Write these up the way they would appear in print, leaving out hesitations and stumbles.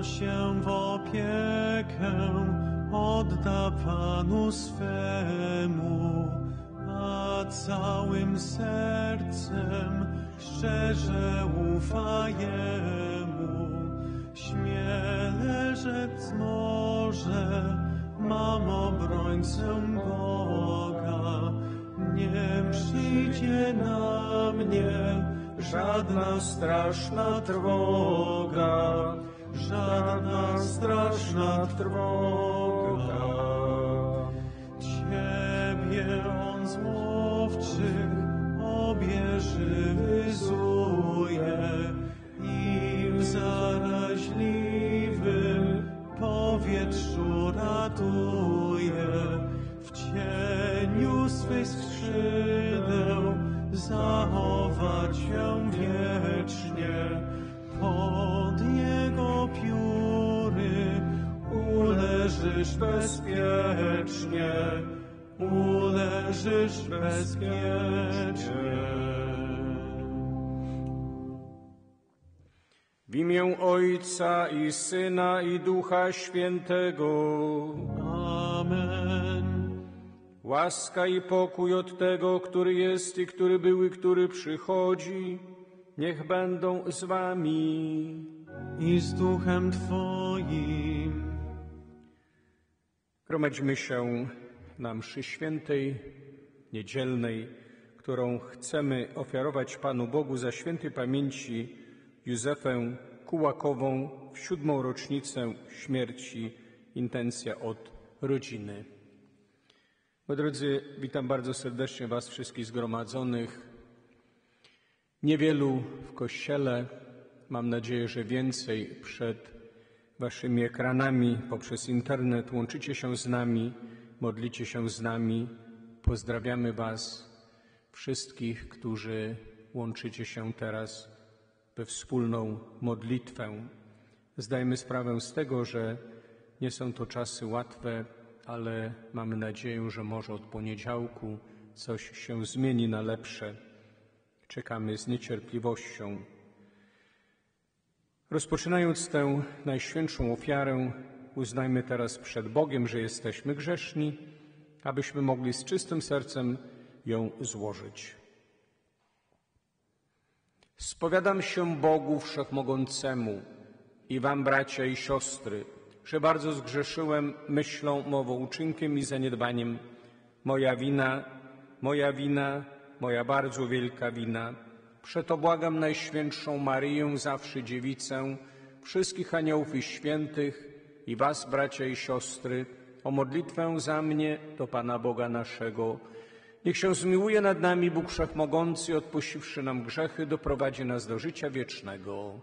Kto się w opiekę odda Panu swemu, a całym sercem szczerze ufa Jemu, śmiele rzec może, mam obrońcę Boga. Nie przyjdzie na mnie żadna straszna trwoga, żadna straszna trwoga. Ciebie On z łowczych obieżywyzuje i w zaraźliwym powietrzu ratuje. W cieniu swych skrzydeł zachować się wiecznie. Pod Jego pióry uleżysz bezpiecznie, uleżysz bezpiecznie. W imię Ojca i Syna i Ducha Świętego. Amen. Łaska i pokój od Tego, który jest i który był i który przychodzi, niech będą z wami. I z duchem Twoim. Gromadzimy się na mszy świętej, niedzielnej, którą chcemy ofiarować Panu Bogu za świętej pamięci Józefę Kułakową w 7. rocznicę śmierci, intencja od rodziny. Moi drodzy, witam bardzo serdecznie Was wszystkich zgromadzonych. Niewielu w kościele, mam nadzieję, że więcej przed Waszymi ekranami, poprzez internet. Łączycie się z nami, modlicie się z nami. Pozdrawiamy Was wszystkich, którzy łączycie się teraz we wspólną modlitwę. Zdajemy sprawę z tego, że nie są to czasy łatwe, ale mamy nadzieję, że może od poniedziałku coś się zmieni na lepsze. Czekamy z niecierpliwością. Rozpoczynając tę najświętszą ofiarę, uznajmy teraz przed Bogiem, że jesteśmy grzeszni, abyśmy mogli z czystym sercem ją złożyć. Spowiadam się Bogu Wszechmogącemu i wam, bracia i siostry, że bardzo zgrzeszyłem myślą, mową, uczynkiem i zaniedbaniem. Moja wina, moja bardzo wielka wina. Przeto błagam Najświętszą Maryję, zawsze Dziewicę, wszystkich aniołów i świętych i was, bracia i siostry, o modlitwę za mnie do Pana Boga naszego. Niech się zmiłuje nad nami Bóg Wszechmogący i odpuściwszy nam grzechy, doprowadzi nas do życia wiecznego.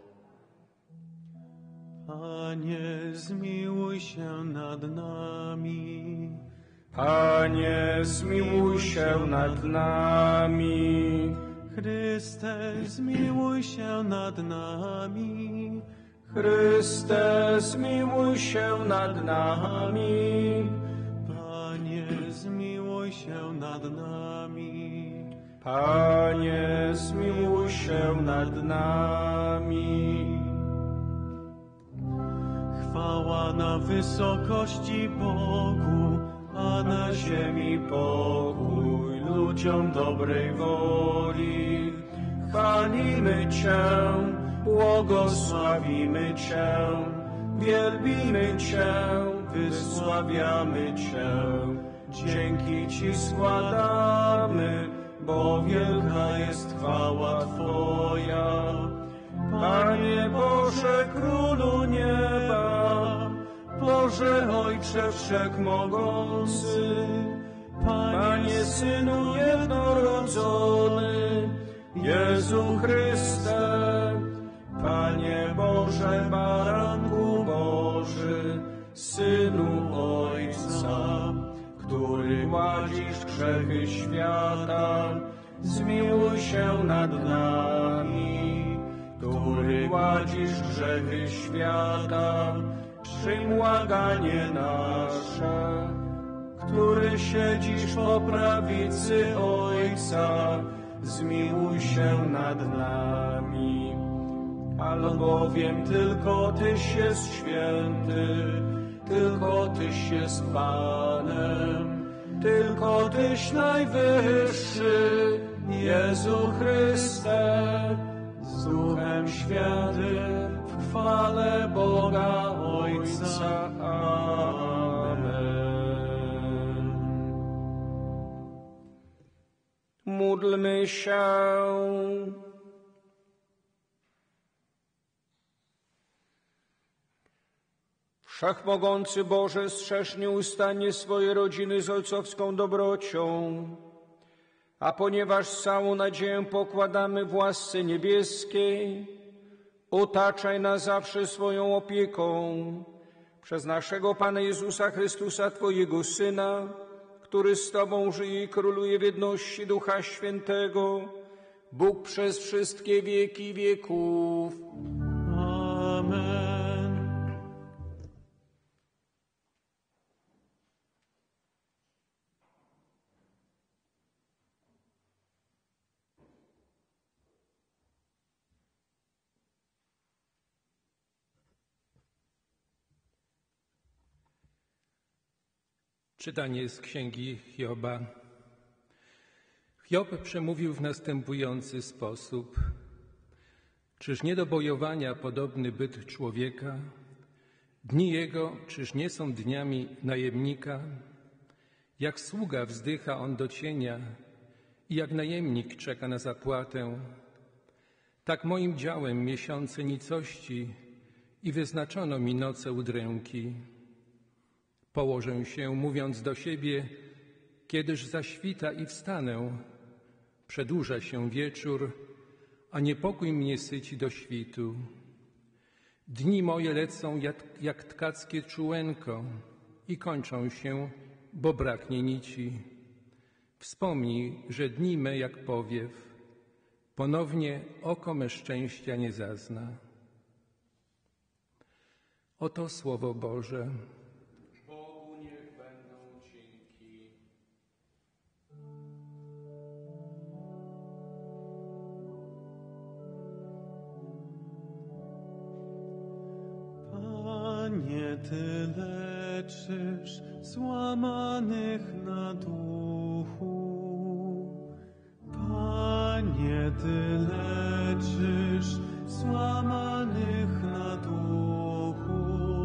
Panie, zmiłuj się nad nami. Panie, zmiłuj się nad nami. Chryste, zmiłuj się nad nami. Chryste, zmiłuj się nad nami. Panie, zmiłuj się nad nami. Panie, zmiłuj się nad nami. Chwała na wysokości Bogu, a na ziemi pokój ludziom dobrej woli. Chwalimy Cię, błogosławimy Cię, wielbimy Cię, wysławiamy Cię. Dzięki Ci składamy, bo wielka jest chwała Twoja. Panie Boże, Królu nieba, Boże Ojcze Wszechmogący, Panie Synu jednorodzony, Jezu Chryste, Panie Boże, Baranku Boży, Synu Ojca, który gładzisz grzechy świata, zmiłuj się nad nami. Który gładzisz grzechy świata, przyjm błaganie nasze. Który siedzisz po prawicy Ojca, zmiłuj się nad nami. albowiem tylko Tyś jest święty, tylko Tyś jest Panem, tylko Tyś najwyższy, Jezu Chryste, z Duchem Świętym w chwale Boga Ojca. Amen. Módlmy się. Wszechmogący Boże, strzeż nieustannie swoje rodziny z ojcowską dobrocią, a ponieważ całą nadzieję pokładamy w łasce niebieskiej, otaczaj nas zawsze swoją opieką przez naszego Pana Jezusa Chrystusa, Twojego Syna, który z Tobą żyje i króluje w jedności Ducha Świętego, Bóg przez wszystkie wieki wieków. Amen. Czytanie z księgi Hioba. Hiob przemówił w następujący sposób. Czyż nie do bojowania podobny byt człowieka? Dni jego, czyż nie są dniami najemnika? Jak sługa wzdycha on do cienia i jak najemnik czeka na zapłatę. Tak moim działem miesiące nicości i wyznaczono mi noce udręki. Położę się, mówiąc do siebie, kiedyż zaświta i wstanę. Przedłuża się wieczór, a niepokój mnie syci do świtu. Dni moje lecą jak tkackie czułenko i kończą się, bo braknie nici. Wspomnij, że dni me jak powiew, ponownie oko me szczęścia nie zazna. Oto Słowo Boże. Bogu niech będą dzięki. Panie, Ty leczysz złamanych na duchu. Panie, Ty leczysz złamanych na duchu.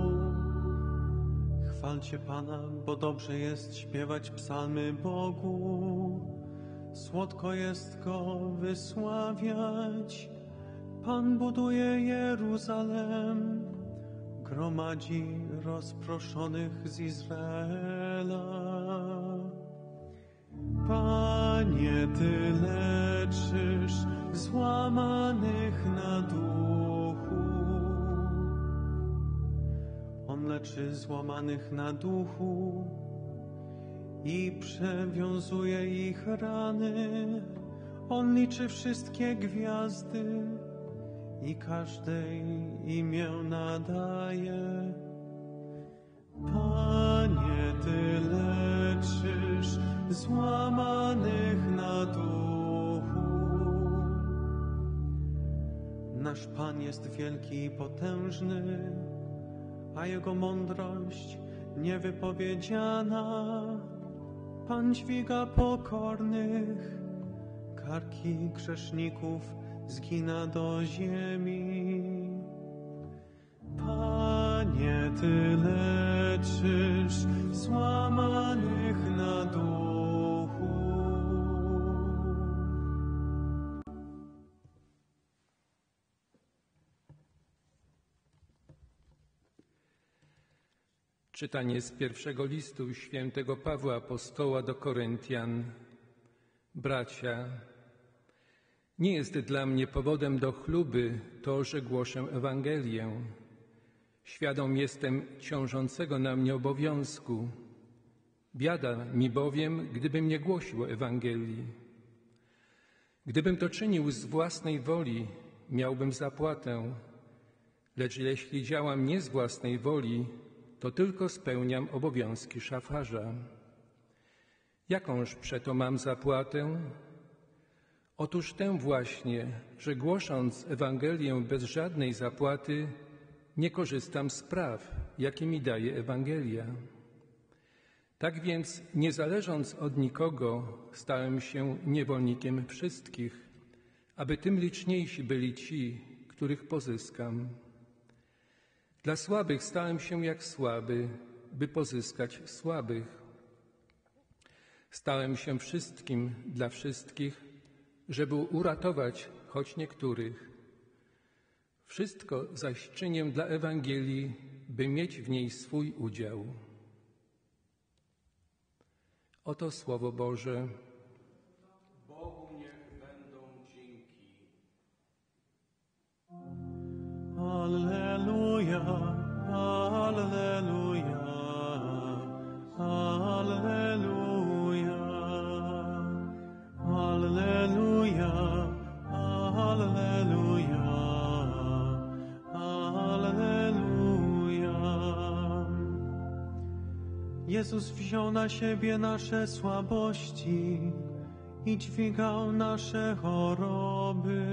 Chwalcie Pana, bo dobrze jest śpiewać psalmy Bogu. Słodko jest Go wysławiać. Pan buduje Jeruzalem, gromadzi rozproszonych z Izraela. Panie, Ty leczysz złamanych na duchu. On leczy złamanych na duchu i przewiązuje ich rany. On liczy wszystkie gwiazdy i każdej imię nadaje. Panie, Ty leczysz złamanych na duchu. Nasz Pan jest wielki i potężny, a Jego mądrość niewypowiedziana. Pan dźwiga pokornych, karki grzeszników zgina do ziemi. Panie, Ty leczysz złamanych na duchu. Czytanie z pierwszego listu świętego Pawła Apostoła do Koryntian. Bracia, nie jest dla mnie powodem do chluby to, że głoszę Ewangelię. Świadom jestem ciążącego na mnie obowiązku. Biada mi bowiem, gdybym nie głosił Ewangelii. Gdybym to czynił z własnej woli, miałbym zapłatę. Lecz jeśli działam nie z własnej woli, to tylko spełniam obowiązki szafarza. Jakąż przeto mam zapłatę? Otóż tę właśnie, że głosząc Ewangelię bez żadnej zapłaty, nie korzystam z praw, jakie mi daje Ewangelia. Tak więc, nie zależąc od nikogo, stałem się niewolnikiem wszystkich, aby tym liczniejsi byli ci, których pozyskam. Dla słabych stałem się jak słaby, by pozyskać słabych. Stałem się wszystkim dla wszystkich, żeby uratować choć niektórych. Wszystko zaś czynię dla Ewangelii, by mieć w niej swój udział. Oto Słowo Boże. Bogu niech będą dzięki. Alleluja, alleluja, alleluja, alleluja, alleluja, alleluja. Jezus wziął na siebie nasze słabości i dźwigał nasze choroby.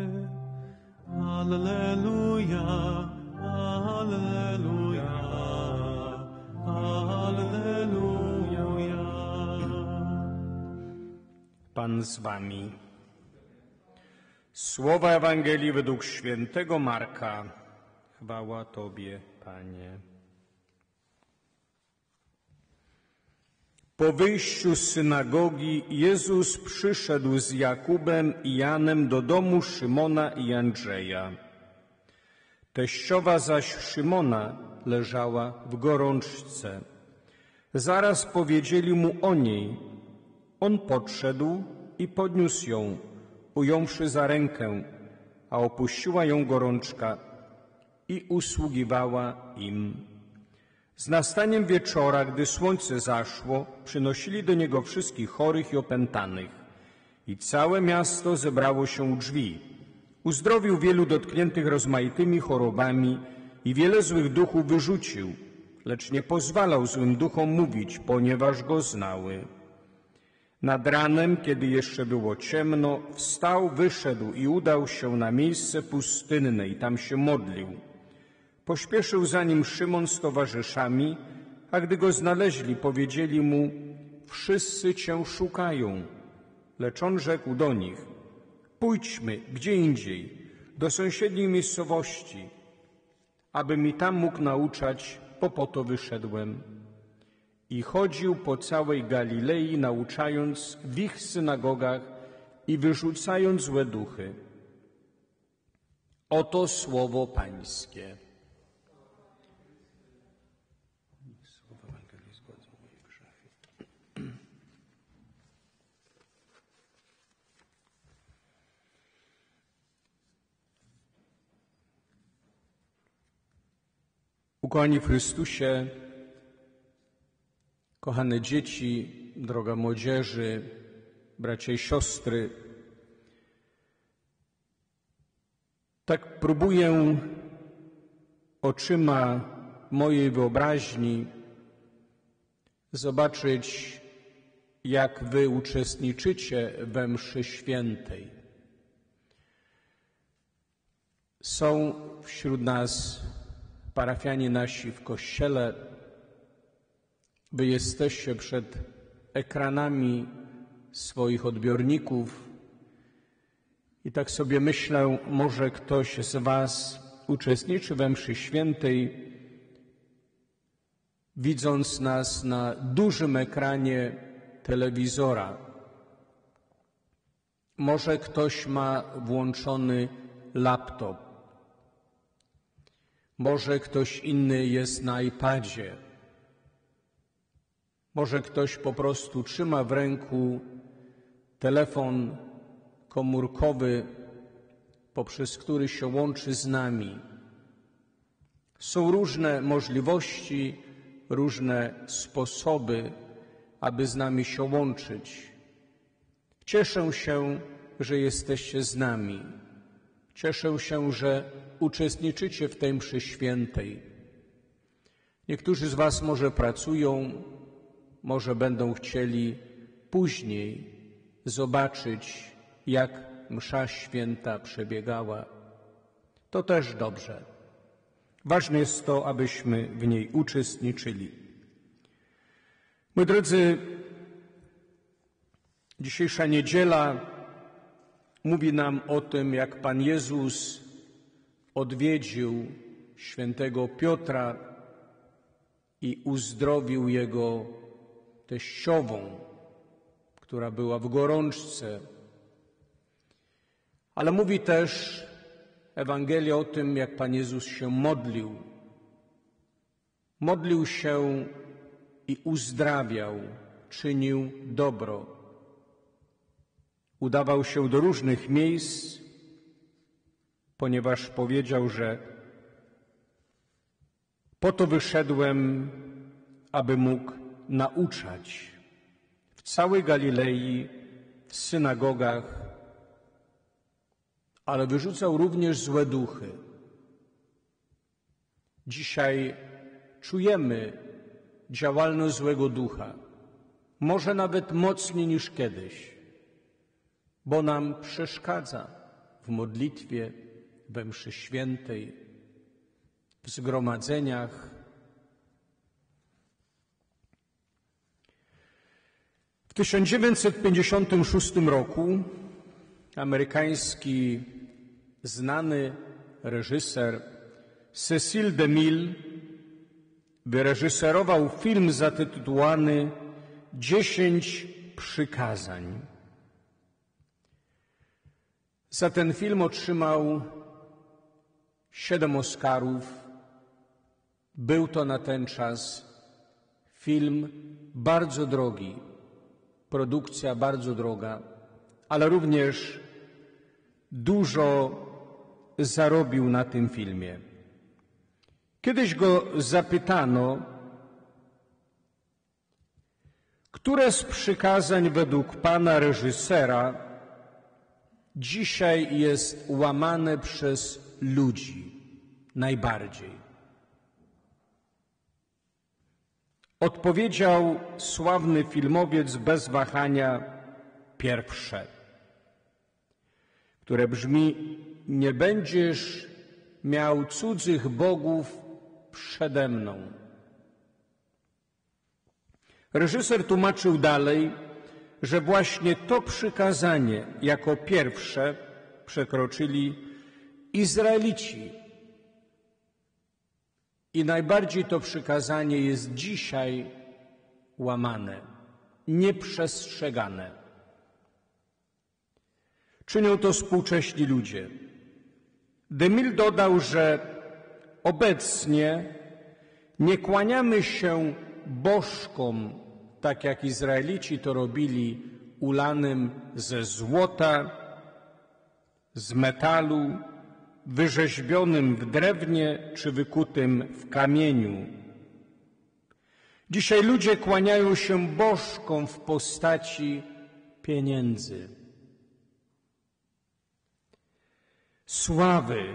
Alleluja, alleluja, alleluja. Pan z wami. Słowa Ewangelii według świętego Marka. Chwała Tobie, Panie. Po wyjściu z synagogi Jezus przyszedł z Jakubem i Janem do domu Szymona i Andrzeja. Teściowa zaś Szymona leżała w gorączce. Zaraz powiedzieli mu o niej. On podszedł i podniósł ją, ująwszy za rękę, a opuściła ją gorączka i usługiwała im. Z nastaniem wieczora, gdy słońce zaszło, przynosili do niego wszystkich chorych i opętanych. I całe miasto zebrało się u drzwi. Uzdrowił wielu dotkniętych rozmaitymi chorobami i wiele złych duchów wyrzucił, lecz nie pozwalał złym duchom mówić, ponieważ go znały. Nad ranem, kiedy jeszcze było ciemno, wstał, wyszedł i udał się na miejsce pustynne i tam się modlił. Pośpieszył za nim Szymon z towarzyszami, a gdy go znaleźli, powiedzieli mu: wszyscy cię szukają. Lecz on rzekł do nich: pójdźmy gdzie indziej, do sąsiedniej miejscowości, abym i tam mógł nauczać, bo po to wyszedłem. I chodził po całej Galilei, nauczając w ich synagogach i wyrzucając złe duchy. Oto słowo Pańskie. Słowo Ewangelii zgładzą moje grzechy. Ukochani w Chrystusie, kochane dzieci, droga młodzieży, bracia i siostry, tak próbuję oczyma mojej wyobraźni zobaczyć, jak wy uczestniczycie we mszy świętej. Są wśród nas parafianie nasi w kościele. Wy jesteście przed ekranami swoich odbiorników i tak sobie myślę, może ktoś z was uczestniczy we mszy świętej, widząc nas na dużym ekranie telewizora. Może ktoś ma włączony laptop. Może ktoś inny jest na iPadzie. Może ktoś po prostu trzyma w ręku telefon komórkowy, poprzez który się łączy z nami. Są różne możliwości, różne sposoby, aby z nami się łączyć. Cieszę się, że jesteście z nami. Cieszę się, że uczestniczycie w tej mszy świętej. Niektórzy z was może pracują, może będą chcieli później zobaczyć jak msza święta przebiegała. To też dobrze. Ważne jest to, abyśmy w niej uczestniczyli. Moi drodzy, dzisiejsza niedziela mówi nam o tym, jak Pan Jezus odwiedził świętego Piotra i uzdrowił jego teściową, która była w gorączce. Ale mówi też Ewangelia o tym, jak Pan Jezus się modlił. Modlił się i uzdrawiał, czynił dobro. Udawał się do różnych miejsc, ponieważ powiedział, że po to wyszedłem, aby mógł nauczać w całej Galilei, w synagogach, ale wyrzucał również złe duchy. Dzisiaj czujemy działalność złego ducha, może nawet mocniej niż kiedyś, bo nam przeszkadza w modlitwie, we mszy świętej, w zgromadzeniach. W 1956 roku amerykański znany reżyser Cecil DeMille wyreżyserował film zatytułowany 10 przykazań. Za ten film otrzymał 7 Oscarów. Był to na ten czas film bardzo drogi, produkcja bardzo droga, ale również dużo zarobił na tym filmie. Kiedyś go zapytano, które z przykazań według pana reżysera dzisiaj jest łamane przez ludzi najbardziej. Odpowiedział sławny filmowiec bez wahania pierwsze, które brzmi: nie będziesz miał cudzych bogów przede mną. Reżyser tłumaczył dalej, że właśnie to przykazanie jako pierwsze przekroczyli Izraelici. I najbardziej to przykazanie jest dzisiaj łamane, nieprzestrzegane. Czynią to współcześni ludzie. DeMille dodał, że obecnie nie kłaniamy się bożkom, tak jak Izraelici to robili, ulanym ze złota, z metalu, wyrzeźbionym w drewnie czy wykutym w kamieniu. Dzisiaj ludzie kłaniają się bożkom w postaci pieniędzy, sławy,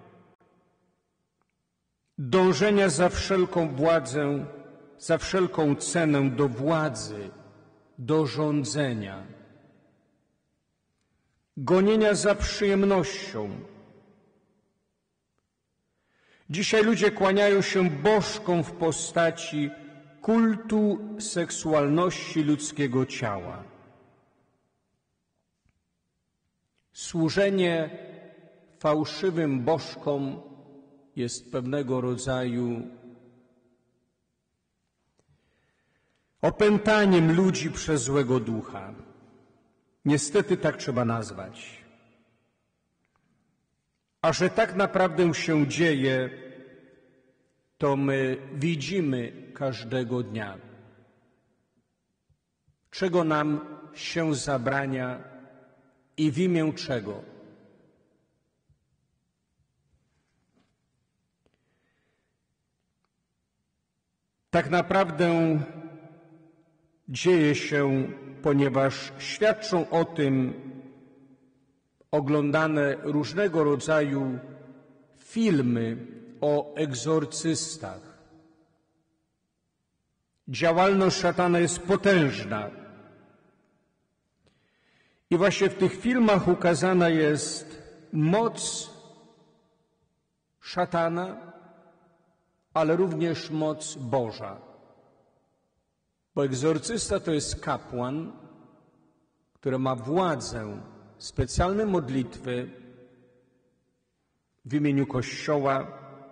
dążenia za wszelką władzę, za wszelką cenę do władzy, do rządzenia, gonienia za przyjemnością. Dzisiaj ludzie kłaniają się bożkom w postaci kultu seksualności ludzkiego ciała. Służenie fałszywym bożkom jest pewnego rodzaju opętaniem ludzi przez złego ducha. Niestety tak trzeba nazwać. A że tak naprawdę się dzieje, to my widzimy każdego dnia. Czego nam się zabrania i w imię czego? Tak naprawdę dzieje się, ponieważ świadczą o tym oglądane różnego rodzaju filmy o egzorcystach. Działalność szatana jest potężna I właśnie w tych filmach ukazana jest moc szatana, ale również moc Boża. Bo egzorcysta to jest kapłan, który ma władzę, specjalne modlitwy w imieniu Kościoła,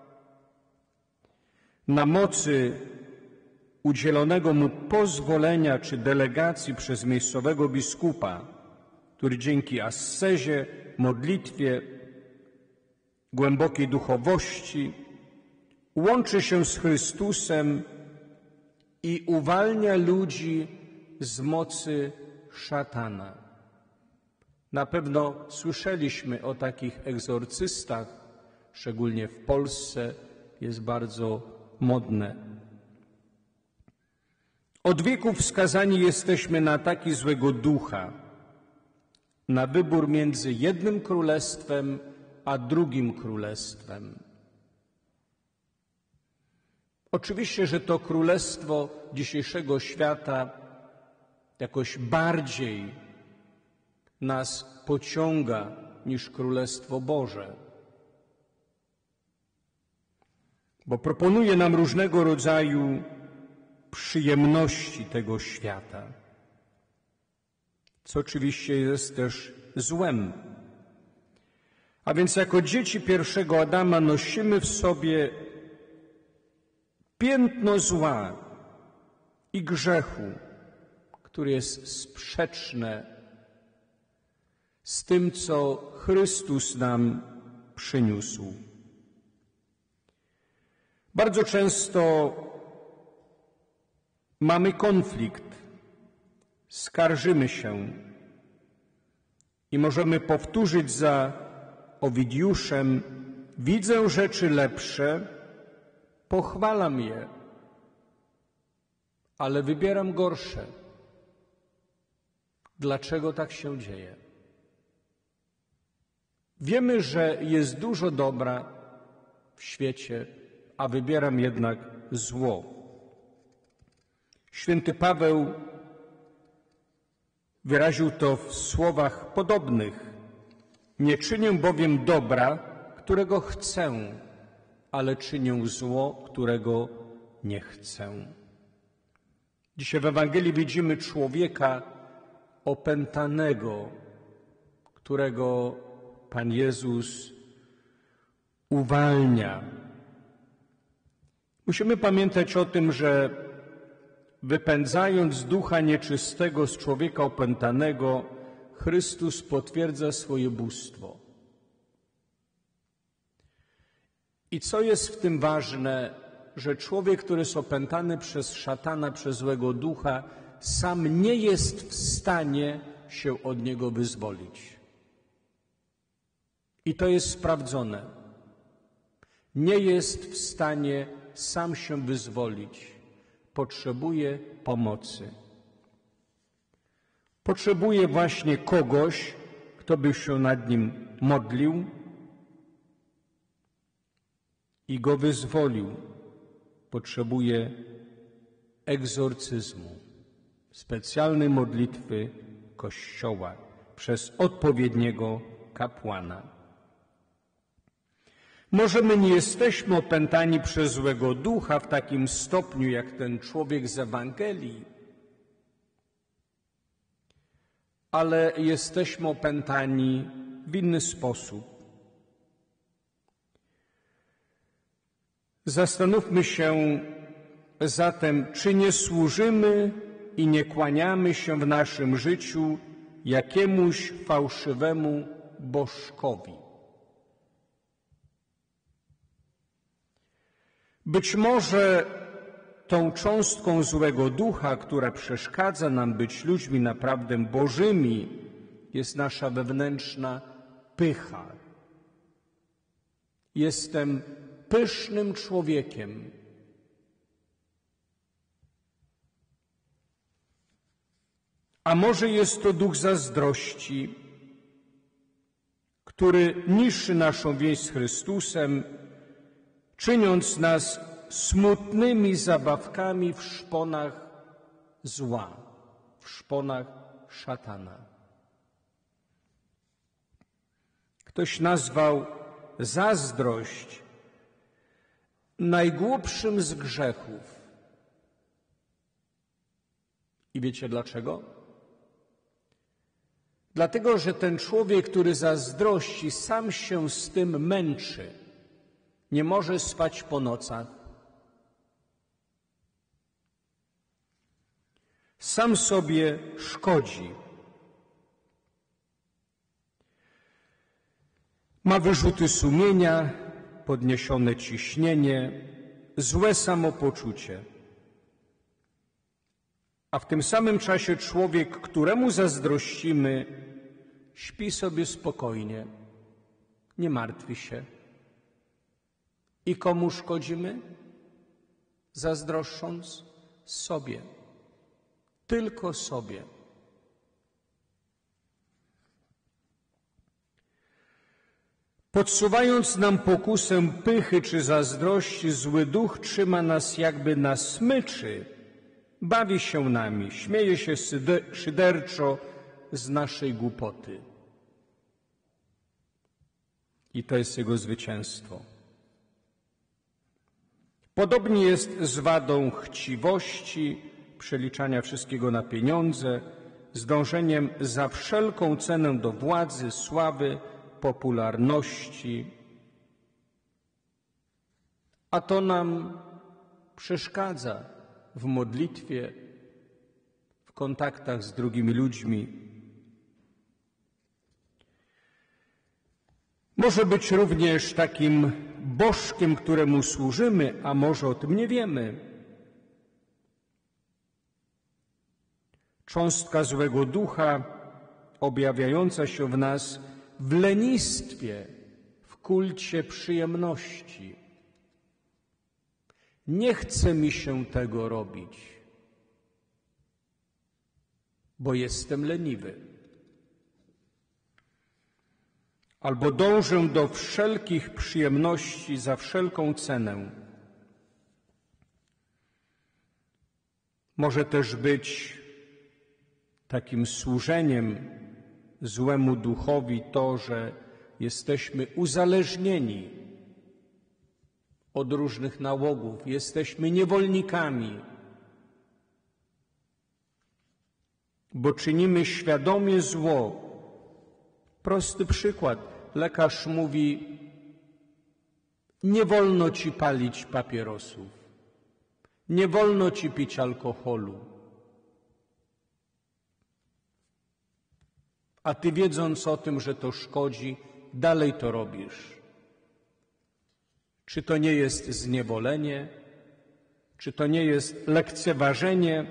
na mocy udzielonego mu pozwolenia czy delegacji przez miejscowego biskupa, który dzięki ascezie, modlitwie, głębokiej duchowości łączy się z Chrystusem i uwalnia ludzi z mocy szatana. Na pewno słyszeliśmy o takich egzorcystach, szczególnie w Polsce jest bardzo modne. Od wieków skazani jesteśmy na ataki złego ducha, na wybór między jednym królestwem a drugim królestwem. Oczywiście, że to królestwo dzisiejszego świata jakoś bardziej nas pociąga niż Królestwo Boże, bo proponuje nam różnego rodzaju przyjemności tego świata, co oczywiście jest też złem. A więc jako dzieci pierwszego Adama nosimy w sobie piętno zła i grzechu, które jest sprzeczne z tym, co Chrystus nam przyniósł. Bardzo często mamy konflikt, skarżymy się i możemy powtórzyć za Owidiuszem: widzę rzeczy lepsze, pochwalam je, ale wybieram gorsze. Dlaczego tak się dzieje? Wiemy, że jest dużo dobra w świecie, a wybieram jednak zło. Święty Paweł wyraził to w słowach podobnych: nie czynię bowiem dobra, którego chcę, ale czynię zło, którego nie chcę. Dzisiaj w Ewangelii widzimy człowieka opętanego, którego Pan Jezus uwalnia. Musimy pamiętać o tym, że wypędzając ducha nieczystego z człowieka opętanego, Chrystus potwierdza swoje bóstwo. I co jest w tym ważne, że człowiek, który jest opętany przez szatana, przez złego ducha, sam nie jest w stanie się od niego wyzwolić. I to jest sprawdzone. Nie jest w stanie sam się wyzwolić. Potrzebuje pomocy. Potrzebuje właśnie kogoś, kto by się nad nim modlił i go wyzwolił. Potrzebuje egzorcyzmu, specjalnej modlitwy Kościoła przez odpowiedniego kapłana. Może my nie jesteśmy opętani przez złego ducha w takim stopniu, jak ten człowiek z Ewangelii, ale jesteśmy opętani w inny sposób. Zastanówmy się zatem, czy nie służymy i nie kłaniamy się w naszym życiu jakiemuś fałszywemu bożkowi. Być może tą cząstką złego ducha, która przeszkadza nam być ludźmi naprawdę bożymi, jest nasza wewnętrzna pycha. Jestem pysznym człowiekiem. A może jest to duch zazdrości, który niszczy naszą więź z Chrystusem, czyniąc nas smutnymi zabawkami w szponach zła, w szponach szatana. Ktoś nazwał zazdrość najgłupszym z grzechów. I wiecie dlaczego? Dlatego, że ten człowiek, który zazdrości, sam się z tym męczy. Nie może spać po nocach. Sam sobie szkodzi. Ma wyrzuty sumienia, podniesione ciśnienie, złe samopoczucie. A w tym samym czasie człowiek, któremu zazdrościmy, śpi sobie spokojnie, nie martwi się. I komu szkodzimy? Zazdroszcząc sobie. Tylko sobie. Podsuwając nam pokusę pychy czy zazdrości, zły duch trzyma nas jakby na smyczy, bawi się nami, śmieje się szyderczo z naszej głupoty. I to jest jego zwycięstwo. Podobnie jest z wadą chciwości, przeliczania wszystkiego na pieniądze, z dążeniem za wszelką cenę do władzy, sławy, popularności. A to nam przeszkadza w modlitwie, w kontaktach z drugimi ludźmi. Może być również takim bożkiem, któremu służymy, a może o tym nie wiemy. Cząstka złego ducha objawiająca się w nas w lenistwie, w kulcie przyjemności. Nie chce mi się tego robić, bo jestem leniwy. Albo dążę do wszelkich przyjemności za wszelką cenę. Może też być takim służeniem złemu duchowi to, że jesteśmy uzależnieni od różnych nałogów, jesteśmy niewolnikami, bo czynimy świadomie zło. Prosty przykład. Lekarz mówi, nie wolno ci palić papierosów, nie wolno ci pić alkoholu. A ty, wiedząc o tym, że to szkodzi, dalej to robisz. Czy to nie jest zniewolenie? Czy to nie jest lekceważenie?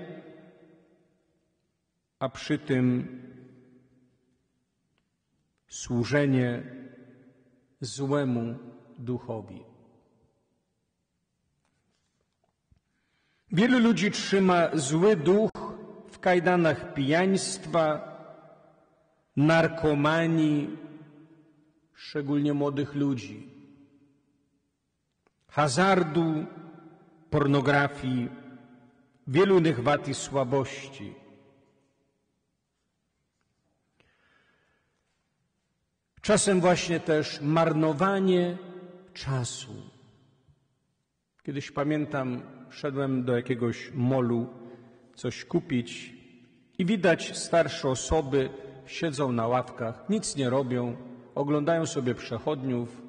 A przy tym służenie złemu duchowi. Wielu ludzi trzyma zły duch w kajdanach pijaństwa, narkomanii, szczególnie młodych ludzi, hazardu, pornografii, wielu innych wad i słabości. Czasem właśnie też marnowanie czasu. Kiedyś pamiętam, szedłem do jakiegoś molu coś kupić i widać starsze osoby siedzą na ławkach, nic nie robią, oglądają sobie przechodniów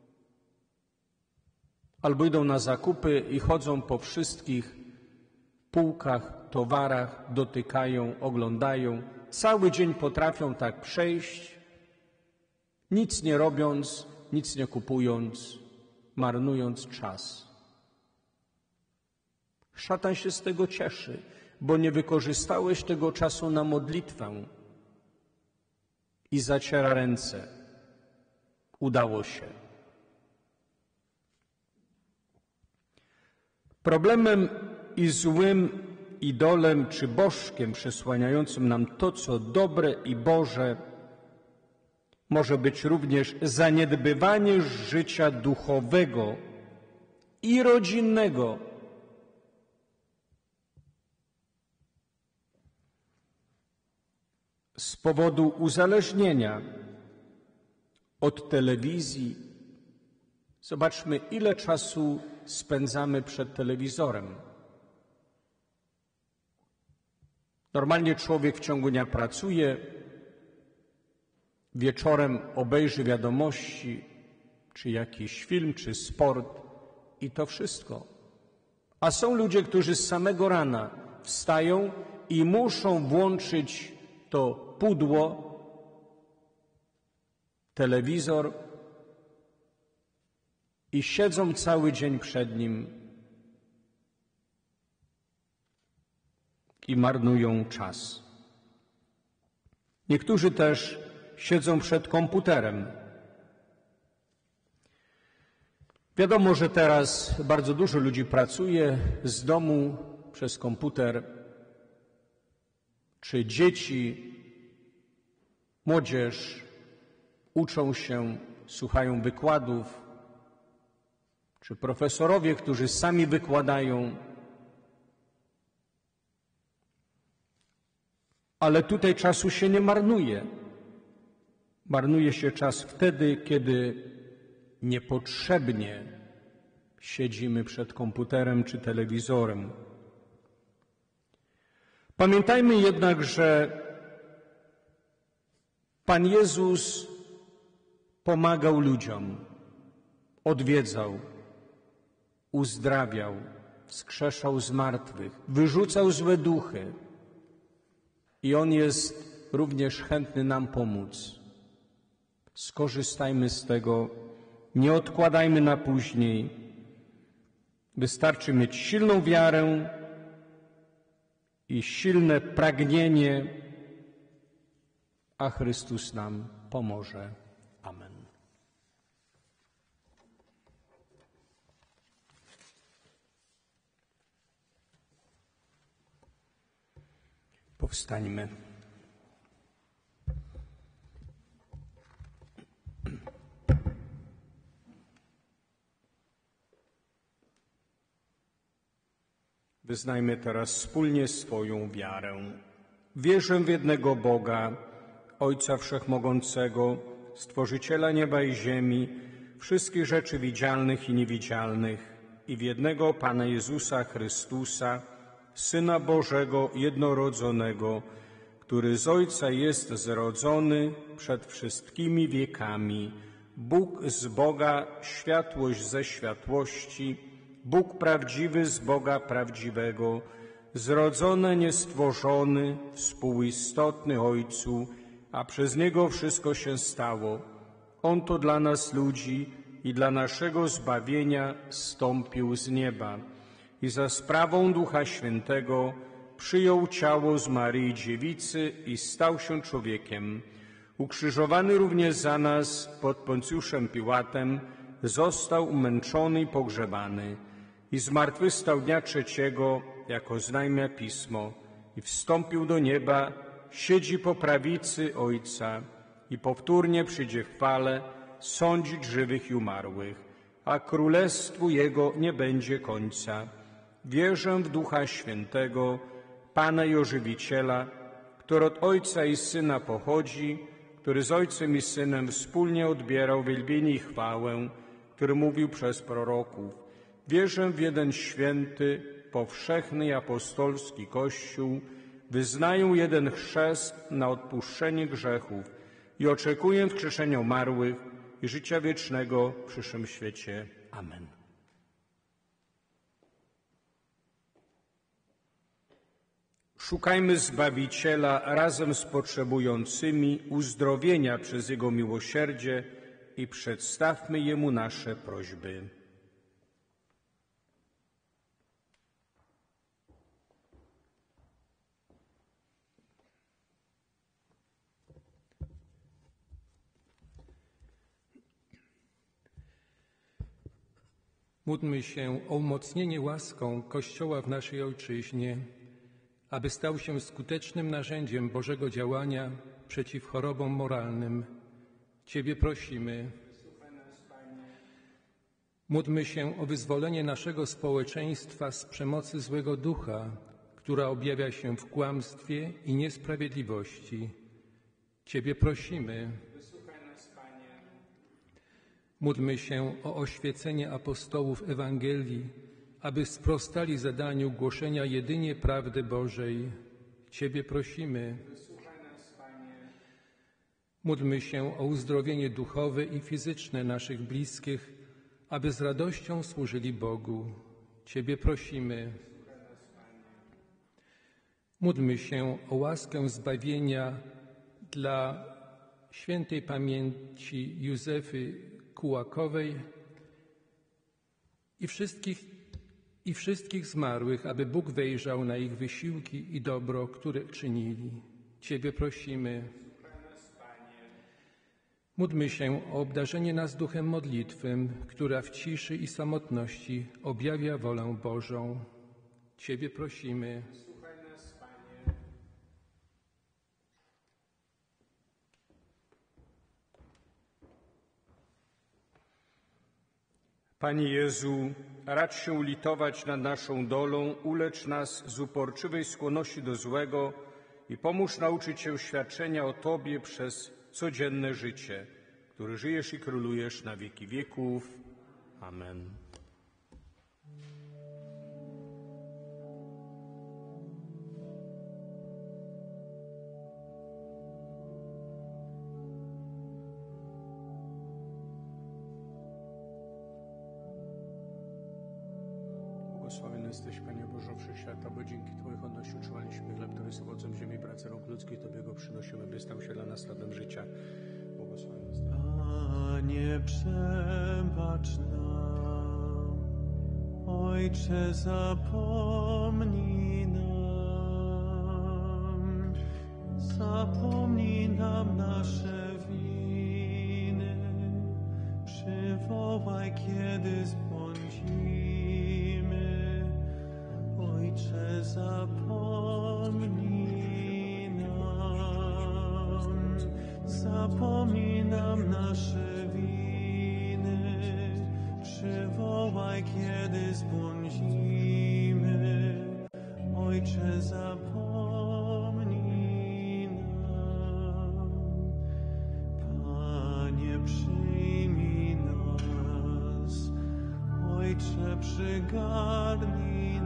albo idą na zakupy i chodzą po wszystkich półkach, towarach, dotykają, oglądają. Cały dzień potrafią tak przejść, nic nie robiąc, nic nie kupując, marnując czas. Szatan się z tego cieszy, bo nie wykorzystałeś tego czasu na modlitwę i zaciera ręce. Udało się. Problemem i złym idolem czy bożkiem przysłaniającym nam to, co dobre i Boże, może być również zaniedbywanie życia duchowego i rodzinnego. Z powodu uzależnienia od telewizji. Zobaczmy, ile czasu spędzamy przed telewizorem. Normalnie człowiek w ciągu dnia pracuje, wieczorem obejrzy wiadomości, czy jakiś film, czy sport i to wszystko. A są ludzie, którzy z samego rana wstają i muszą włączyć to pudło, telewizor i siedzą cały dzień przed nim i marnują czas. Niektórzy też siedzą przed komputerem. Wiadomo, że teraz bardzo dużo ludzi pracuje z domu przez komputer, czy dzieci, młodzież uczą się, słuchają wykładów, czy profesorowie, którzy sami wykładają. Ale tutaj czasu się nie marnuje. Marnuje się czas wtedy, kiedy niepotrzebnie siedzimy przed komputerem czy telewizorem. Pamiętajmy jednak, że Pan Jezus pomagał ludziom, odwiedzał, uzdrawiał, wskrzeszał zmartwych, wyrzucał złe duchy i On jest również chętny nam pomóc. Skorzystajmy z tego, nie odkładajmy na później. Wystarczy mieć silną wiarę i silne pragnienie, a Chrystus nam pomoże. Amen. Powstańmy. Wyznajmy teraz wspólnie swoją wiarę. Wierzę w jednego Boga, Ojca Wszechmogącego, Stworzyciela nieba i ziemi, wszystkich rzeczy widzialnych i niewidzialnych, i w jednego Pana Jezusa Chrystusa, Syna Bożego jednorodzonego, który z Ojca jest zrodzony przed wszystkimi wiekami, Bóg z Boga, światłość ze światłości, Bóg prawdziwy z Boga prawdziwego, zrodzony, niestworzony, współistotny Ojcu, a przez Niego wszystko się stało. On to dla nas ludzi i dla naszego zbawienia zstąpił z nieba i za sprawą Ducha Świętego przyjął ciało z Maryi Dziewicy i stał się człowiekiem. Ukrzyżowany również za nas pod Poncjuszem Piłatem, został umęczony i pogrzebany i zmartwychwstał dnia trzeciego, jako znajmia Pismo, i wstąpił do nieba, siedzi po prawicy Ojca i powtórnie przyjdzie w chwale sądzić żywych i umarłych, a królestwu Jego nie będzie końca. Wierzę w Ducha Świętego, Pana i Ożywiciela, który od Ojca i Syna pochodzi, który z Ojcem i Synem wspólnie odbierał wielbienie i chwałę, który mówił przez proroków. Wierzę w jeden święty, powszechny i apostolski Kościół, wyznaję jeden chrzest na odpuszczenie grzechów i oczekuję wskrzeszenia umarłych i życia wiecznego w przyszłym świecie. Amen. Szukajmy Zbawiciela razem z potrzebującymi uzdrowienia przez Jego miłosierdzie i przedstawmy Jemu nasze prośby. Módlmy się o umocnienie łaską Kościoła w naszej Ojczyźnie, aby stał się skutecznym narzędziem Bożego działania przeciw chorobom moralnym. Ciebie prosimy. Módlmy się o wyzwolenie naszego społeczeństwa z przemocy złego ducha, która objawia się w kłamstwie i niesprawiedliwości. Ciebie prosimy. Módlmy się o oświecenie apostołów Ewangelii, aby sprostali zadaniu głoszenia jedynie prawdy Bożej. Ciebie prosimy. Módlmy się o uzdrowienie duchowe i fizyczne naszych bliskich, aby z radością służyli Bogu. Ciebie prosimy. Módlmy się o łaskę zbawienia dla świętej pamięci Józefy Kułakowej i wszystkich zmarłych, aby Bóg wejrzał na ich wysiłki i dobro, które czynili. Ciebie prosimy. Módlmy się o obdarzenie nas duchem modlitwy, która w ciszy i samotności objawia wolę Bożą. Ciebie prosimy. Panie Jezu, racz się ulitować nad naszą dolą, ulecz nas z uporczywej skłonności do złego i pomóż nauczyć się świadczenia o Tobie przez codzienne życie, który żyjesz i królujesz na wieki wieków. Amen. Błogosławiony jesteś, Panie Boże Wszechświata, bo dzięki Twojej hojności utrzymaliśmy chleb, który jest owocem ziemi, pracy rąk ludzkich, Tobie go przynosimy, by stał się dla nas stadem życia. Błogosławiony jesteś. Panie, przebacz nam, Ojcze, zapomnij nam nasze winy, przywołaj, kiedy zbłądzimy, Ojcze, zapomnij nam nasze winy, przywołaj, kiedy zbłądzimy, Ojcze, zapomnij nam. Panie, przyjmij nas, Ojcze, przygarnij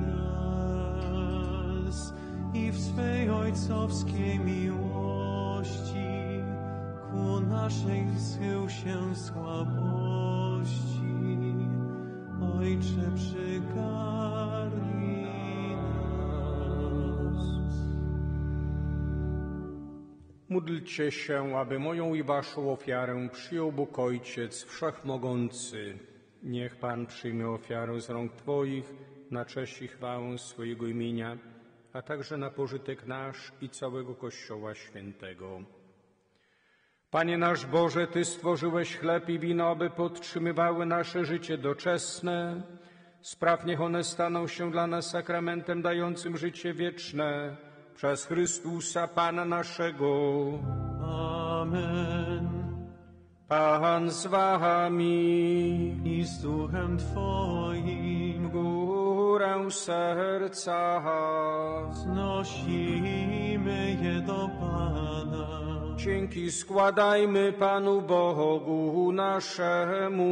nas i w swej ojcowskiej miłości ku naszej schył się słabości. Ojcze, przygarnij nas. Módlcie się, aby moją i waszą ofiarę przyjął Bóg Ojciec Wszechmogący. Niech Pan przyjmie ofiarę z rąk Twoich na cześć i chwałę swojego imienia, a także na pożytek nasz i całego Kościoła Świętego. Panie nasz Boże, Ty stworzyłeś chleb i wino, aby podtrzymywały nasze życie doczesne. Spraw, niech one staną się dla nas sakramentem dającym życie wieczne. Przez Chrystusa, Pana naszego. Amen. Pan z wami. I z duchem Twoim Górę serca znosimy je do Pana. dzięki składajmy Panu Bogu naszemu.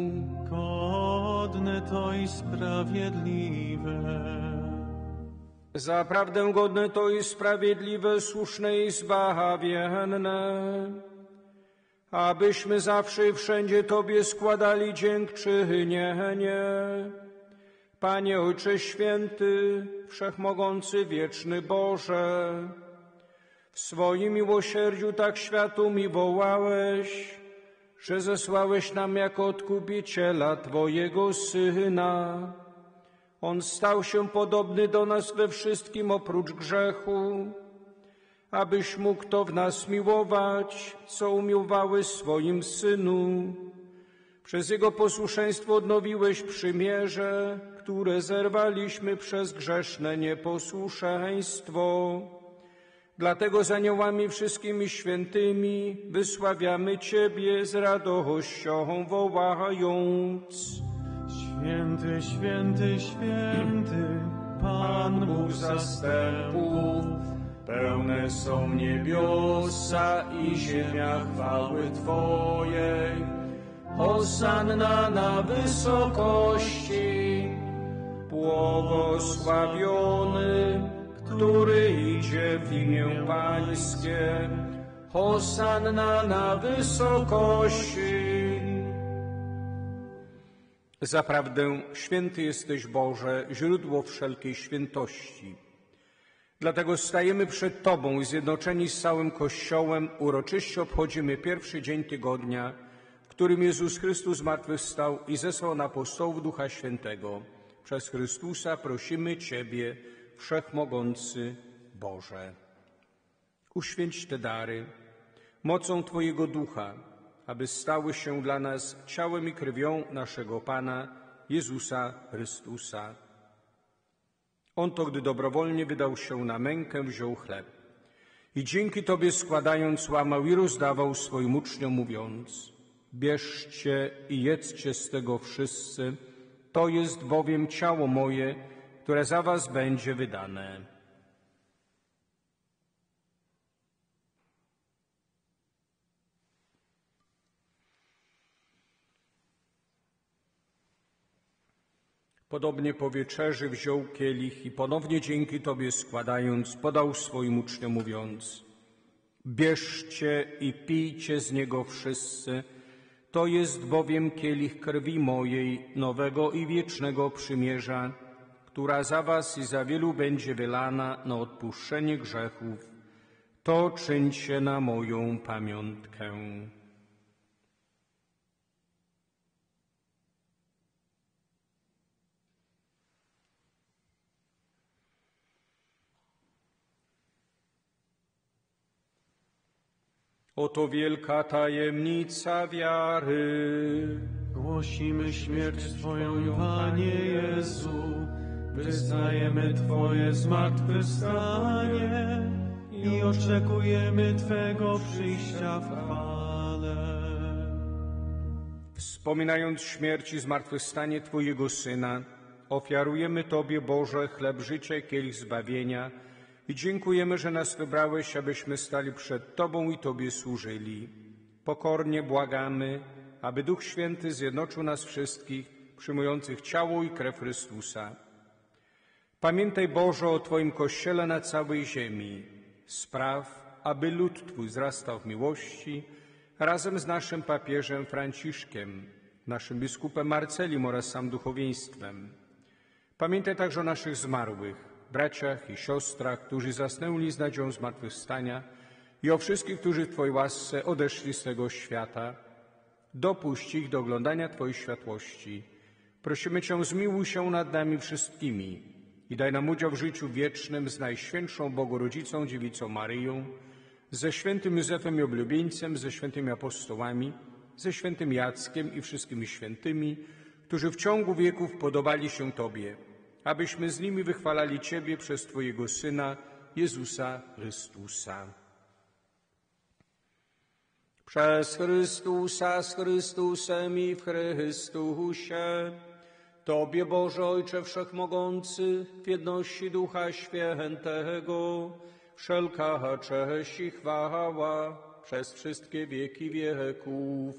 Godne to i sprawiedliwe. Zaprawdę godne to i sprawiedliwe, słuszne i zbawienne, abyśmy zawsze i wszędzie Tobie składali dziękczynienie. Panie Ojcze Święty, Wszechmogący, Wieczny Boże, w swoim miłosierdziu tak świat umiłowałeś, że zesłałeś nam jako Odkupiciela Twojego Syna. On stał się podobny do nas we wszystkim oprócz grzechu, abyś mógł to w nas miłować, co umiłowałeś swoim Synu. Przez Jego posłuszeństwo odnowiłeś przymierze, które zerwaliśmy przez grzeszne nieposłuszeństwo. Dlatego z aniołami wszystkimi świętymi wysławiamy Ciebie z radością wołając. Święty, święty, święty, Pan Bóg zastępów, pełne są niebiosa i ziemia chwały Twojej. Hosanna na wysokości. Błogosławiony, który idzie w imię Pańskie. Hosanna na wysokości. Zaprawdę święty jesteś, Boże, źródło wszelkiej świętości. Dlatego stajemy przed Tobą i zjednoczeni z całym Kościołem uroczyście obchodzimy pierwszy dzień tygodnia, w którym Jezus Chrystus zmartwychwstał i zesłał na apostołów Ducha Świętego. Przez Chrystusa prosimy Ciebie, Wszechmogący Boże. Uświęć te dary mocą Twojego Ducha, aby stały się dla nas ciałem i krwią naszego Pana Jezusa Chrystusa. On to, gdy dobrowolnie wydał się na mękę, wziął chleb i dzięki Tobie składając łamał i rozdawał swoim uczniom, mówiąc: bierzcie i jedzcie z tego wszyscy, to jest bowiem ciało moje, które za was będzie wydane. Podobnie po wieczerzy wziął kielich i ponownie dzięki Tobie składając, podał swoim uczniom, mówiąc: bierzcie i pijcie z niego wszyscy, to jest bowiem kielich krwi mojej, nowego i wiecznego przymierza, która za was i za wielu będzie wylana na odpuszczenie grzechów. To czyńcie na moją pamiątkę. Oto wielka tajemnica wiary. Głosimy śmierć Twoją, Panie Jezu, wyznajemy Twoje zmartwychwstanie i oczekujemy Twego przyjścia w chwale. Wspominając śmierć i zmartwychwstanie Twojego Syna, ofiarujemy Tobie, Boże, chleb życia i kielich zbawienia i dziękujemy, że nas wybrałeś, abyśmy stali przed Tobą i Tobie służyli. Pokornie błagamy, aby Duch Święty zjednoczył nas wszystkich, przyjmujących ciało i krew Chrystusa. Pamiętaj, Boże, o Twoim Kościele na całej ziemi. Spraw, aby lud Twój wzrastał w miłości, razem z naszym papieżem Franciszkiem, naszym biskupem Marcelim oraz sam duchowieństwem. Pamiętaj także o naszych zmarłych, braciach i siostrach, którzy zasnęli z nadzieją zmartwychwstania i o wszystkich, którzy w Twojej łasce odeszli z tego świata. Dopuść ich do oglądania Twojej światłości. Prosimy Cię, zmiłuj się nad nami wszystkimi i daj nam udział w życiu wiecznym z Najświętszą Bogorodzicą Dziewicą Maryją, ze świętym Józefem i oblubieńcem, ze świętymi apostołami, ze świętym Jackiem i wszystkimi świętymi, którzy w ciągu wieków podobali się Tobie, abyśmy z nimi wychwalali Ciebie przez Twojego Syna, Jezusa Chrystusa. Przez Chrystusa, z Chrystusem i w Chrystusie, Tobie, Boże Ojcze Wszechmogący, w jedności Ducha Świętego, wszelka cześć i chwała przez wszystkie wieki wieków.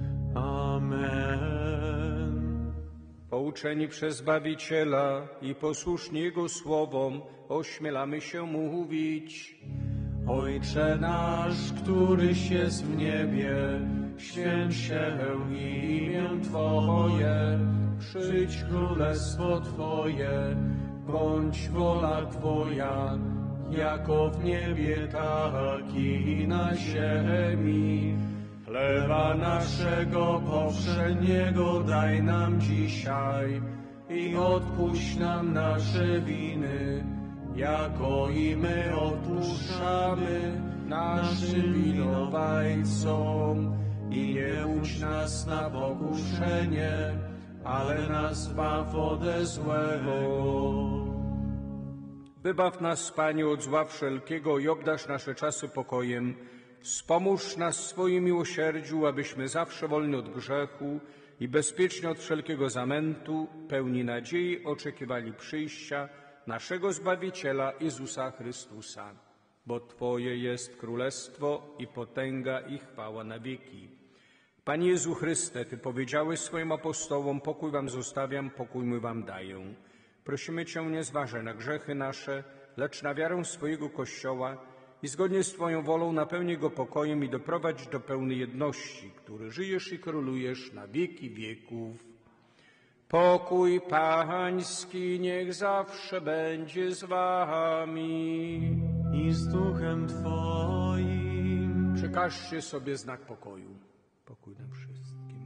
Amen. Pouczeni przez Zbawiciela i posłuszni Jego słowom, ośmielamy się mówić: Ojcze nasz, któryś jest w niebie, święć się imię Twoje, przyjdź królestwo Twoje, bądź wola Twoja, jako w niebie, tak i na ziemi. Chleba naszego powszedniego daj nam dzisiaj i odpuść nam nasze winy, jako i my odpuszczamy naszym winowajcom. I nie łudź nas na pokuszenie, ale nas zbaw ode złego. Wybaw nas, Panie, od zła wszelkiego i obdarz nasze czasy pokojem. Wspomóż nas w swoim miłosierdziu, abyśmy zawsze wolni od grzechu i bezpiecznie od wszelkiego zamętu, pełni nadziei oczekiwali przyjścia naszego Zbawiciela Jezusa Chrystusa. Bo Twoje jest królestwo i potęga i chwała na wieki. Panie Jezu Chryste, Ty powiedziałeś swoim apostołom: pokój wam zostawiam, pokój mój wam daję. Prosimy Cię, nie zważaj na grzechy nasze, lecz na wiarę swojego Kościoła i zgodnie z Twoją wolą napełnij go pokojem i doprowadź do pełnej jedności, który żyjesz i królujesz na wieki wieków. Pokój Pański niech zawsze będzie z wami. I z duchem Twoim. Przekażcie sobie znak pokoju. Pokój nam wszystkim.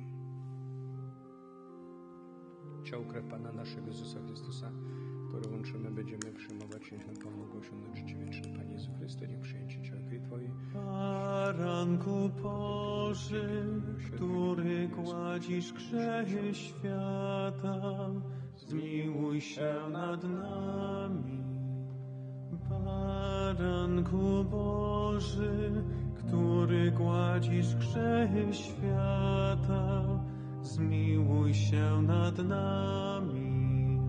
Ciało, krew Pana naszego Jezusa Chrystusa, które łączymy, będziemy przyjmować, niech nam pomogą osiągnąć życie wieczne. Panie Jezu Chryste, niech przyjęcie ciała krwi Twojej. Baranku Boży, który gładzisz grzechy świata, zmiłuj się nad nami. Baranku Boży, który gładzisz grzechy świata, zmiłuj się nad nami.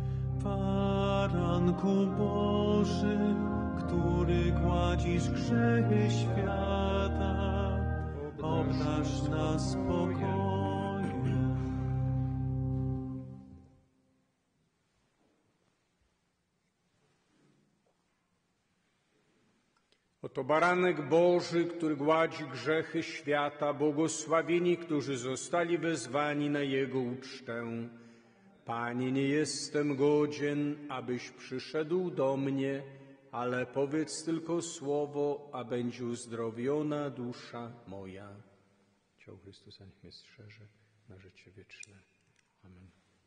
Baranku Boży, który gładzisz grzechy świata, obdarz nas pokojem. Oto baranek Boży, który gładzi grzechy świata, błogosławieni, którzy zostali wezwani na Jego ucztę. Panie, nie jestem godzien, abyś przyszedł do mnie, ale powiedz tylko słowo, a będzie uzdrowiona dusza moja. Ciało Chrystusa niech mnie strzeże na życie wieczne. Amen.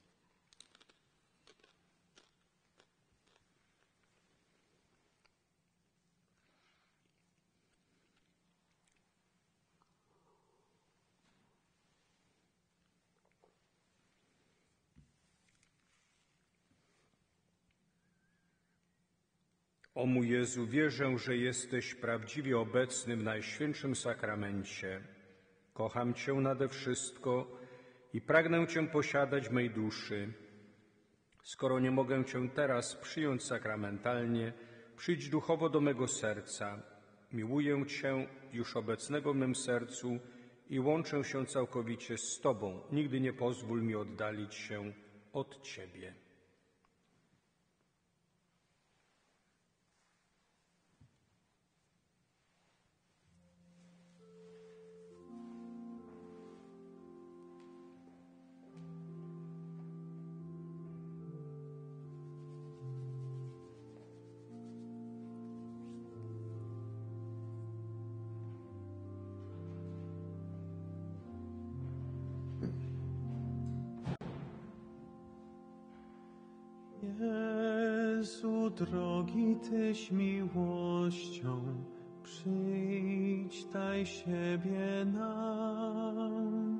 O mój Jezu, wierzę, że jesteś prawdziwie obecny w Najświętszym Sakramencie. Kocham Cię nade wszystko i pragnę Cię posiadać w mej duszy. Skoro nie mogę Cię teraz przyjąć sakramentalnie, przyjdź duchowo do mego serca. Miłuję Cię już obecnego w mym sercu i łączę się całkowicie z Tobą. Nigdy nie pozwól mi oddalić się od Ciebie. Jezu, drogi Tyś miłością, przyjdź, daj siebie nam.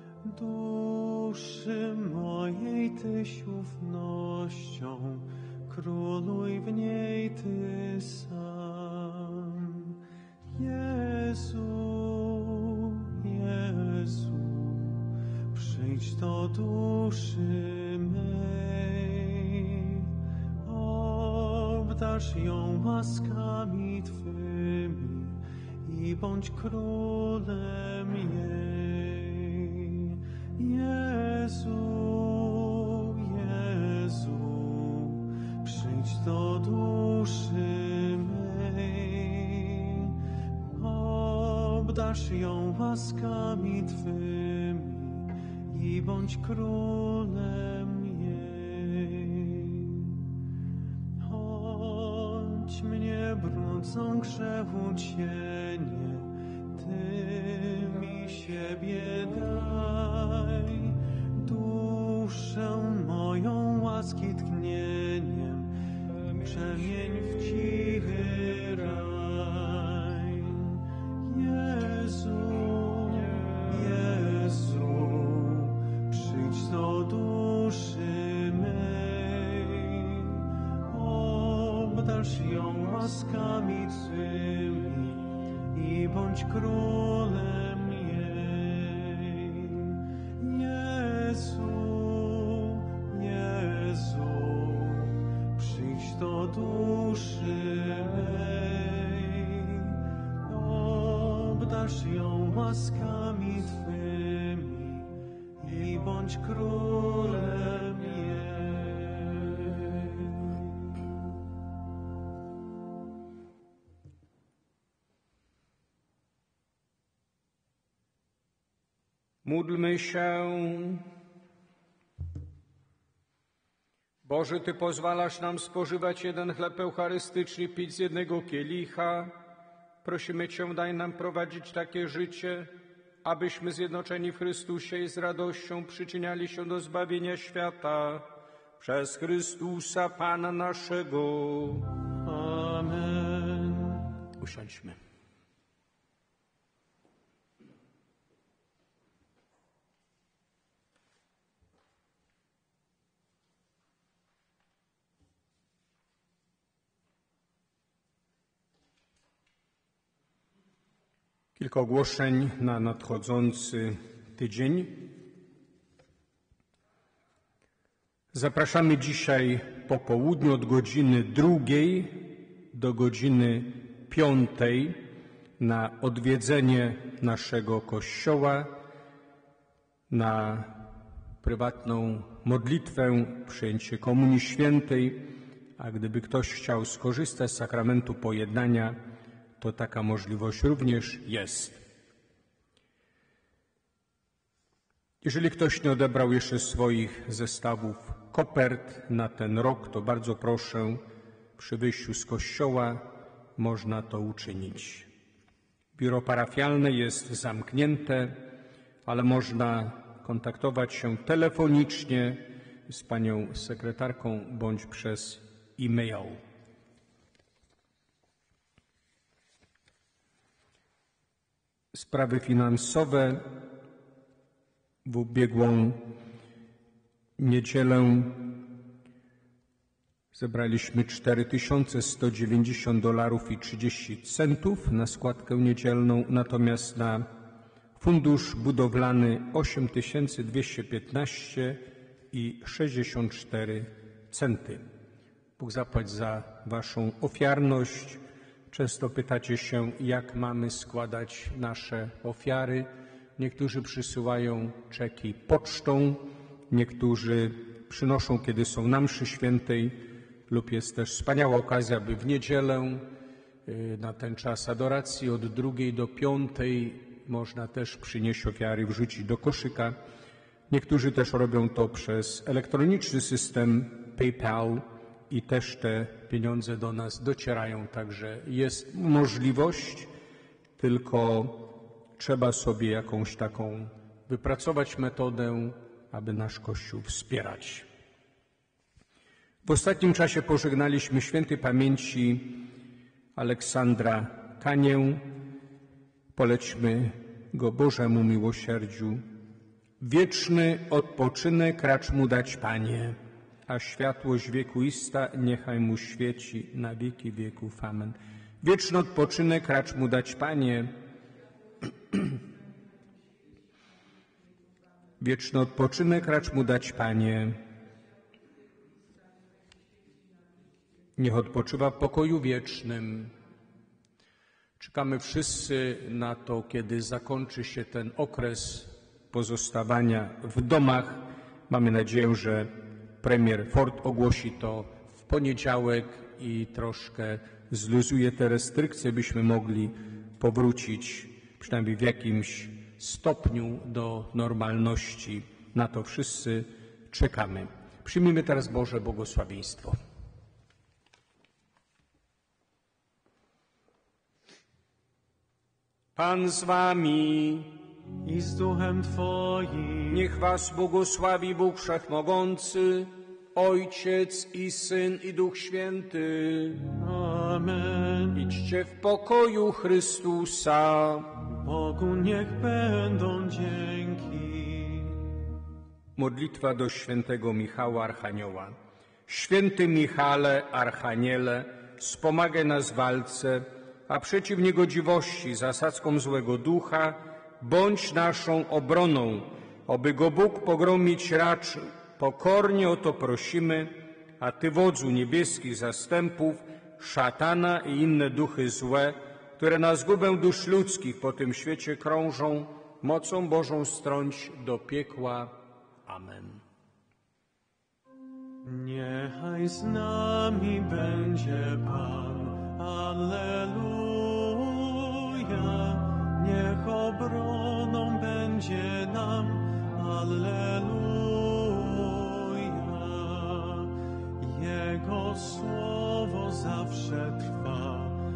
Duszy mojej Tyś ufnością, króluj w niej Ty sam. Jezu, Jezu, przyjdź do duszy mej, obdarz ją łaskami Twymi i bądź królem jej. Jezu, Jezu, przyjdź do duszy mej, obdarz ją łaskami Twymi i bądź królem jej. Choć mnie brudzą grzechu cienie, Ty mi siebie daj, duszę moją łaski tchnieniem przemień w cichy raj. Jezu, Jezu, przyjdź do duszy mej, obdarz ją łaskami Twymi i bądź królem jej. Jezu, Jezu, przyjdź do duszy mej, obdarz ją łaskami Twymi i bądź królem jej. Módlmy się. Boże, Ty pozwalasz nam spożywać jeden chleb eucharystyczny, pić z jednego kielicha. Prosimy Cię, daj nam prowadzić takie życie, abyśmy zjednoczeni w Chrystusie i z radością przyczyniali się do zbawienia świata. Przez Chrystusa Pana naszego. Amen. Usiądźmy. Kilka ogłoszeń na nadchodzący tydzień. Zapraszamy dzisiaj po południu od godziny 2 do godziny 5 na odwiedzenie naszego kościoła, na prywatną modlitwę, przyjęcie Komunii Świętej, a gdyby ktoś chciał skorzystać z sakramentu pojednania, to taka możliwość również jest. Jeżeli ktoś nie odebrał jeszcze swoich zestawów kopert na ten rok, to bardzo proszę, przy wyjściu z kościoła można to uczynić. Biuro parafialne jest zamknięte, ale można kontaktować się telefonicznie z panią sekretarką bądź przez e-mail. Sprawy finansowe. W ubiegłą niedzielę zebraliśmy $4190.30 na składkę niedzielną, natomiast na fundusz budowlany 8215,64. Bóg zapłać za waszą ofiarność. Często pytacie się, jak mamy składać nasze ofiary. Niektórzy przysyłają czeki pocztą, niektórzy przynoszą, kiedy są na mszy świętej, lub jest też wspaniała okazja, by w niedzielę na ten czas adoracji od 2 do 5 można też przynieść ofiary, wrzucić do koszyka. Niektórzy też robią to przez elektroniczny system PayPal i też te pieniądze do nas docierają, także jest możliwość, tylko trzeba sobie jakąś taką wypracować metodę, aby nasz Kościół wspierać. W ostatnim czasie pożegnaliśmy świętej pamięci Aleksandra Kanię. Polećmy go Bożemu miłosierdziu. Wieczny odpoczynek racz mu dać, Panie, a światłość wiekuista niechaj mu świeci na wieki wieków. Amen. Wieczny odpoczynek racz mu dać, Panie. Wieczny odpoczynek racz mu dać, Panie. Niech odpoczywa w pokoju wiecznym. Czekamy wszyscy na to, kiedy zakończy się ten okres pozostawania w domach. Mamy nadzieję, że premier Ford ogłosi to w poniedziałek i troszkę zluzuje te restrykcje, byśmy mogli powrócić przynajmniej w jakimś stopniu do normalności. Na to wszyscy czekamy. Przyjmijmy teraz Boże błogosławieństwo. Pan z wami I z duchem Twoim. niech was błogosławi Bóg Wszechmogący, Ojciec i Syn i Duch Święty. Amen. Idźcie w pokoju Chrystusa. Bogu niech będą dzięki. Modlitwa do świętego Michała Archanioła. Święty Michale, Archaniele, wspomagaj nas w walce, a przeciw niegodziwości, zasadzkom złego ducha, bądź naszą obroną, oby go Bóg pogromić raczył. Pokornie o to prosimy, a Ty, wodzu niebieskich zastępów, szatana i inne duchy złe, które na zgubę dusz ludzkich po tym świecie krążą, mocą Bożą strąć do piekła. Amen. Niechaj z nami będzie Pan, Alleluja. Niech obroną będzie nam, Alleluja. Jego słowo zawsze trwa,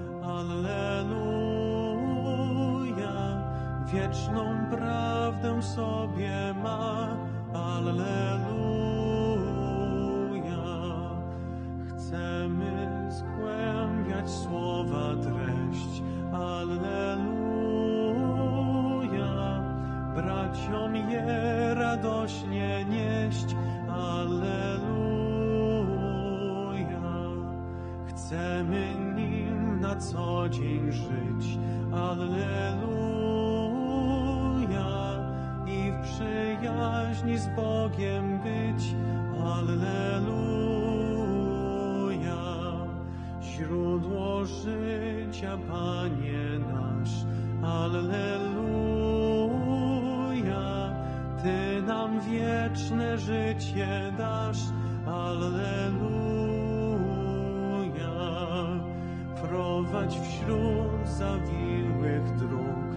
Alleluja. Wieczną prawdę w sobie ma, Alleluja. Chcemy zgłębiać słowa treść, Alleluja. Braciom je radośnie nieść, Alleluja. Chcemy nim na co dzień żyć, Alleluja. I w przyjaźni z Bogiem być, Alleluja. Źródło życia, Panie nasz, Alleluja. Ty nam wieczne życie dasz, Alleluja. Prowadź wśród zawiłych dróg,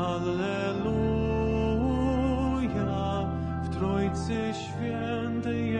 Alleluja. W Trójcy Świętej